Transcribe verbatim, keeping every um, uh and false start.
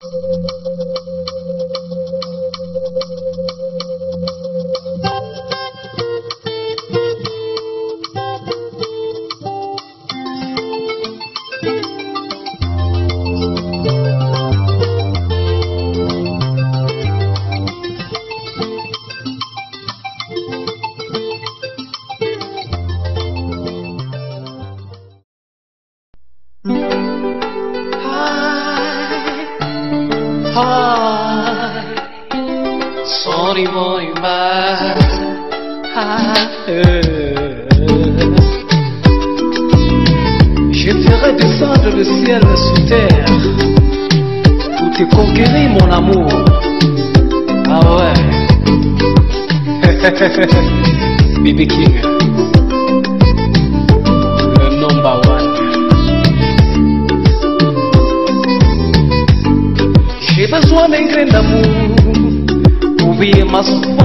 Sorry boy bye. Je ferai descendre le ciel sur terre pour te conquérir mon amour. Ah ouais. B B King, le number one. J'ai besoin d'un grain d'amour pour vivre ma souffrance.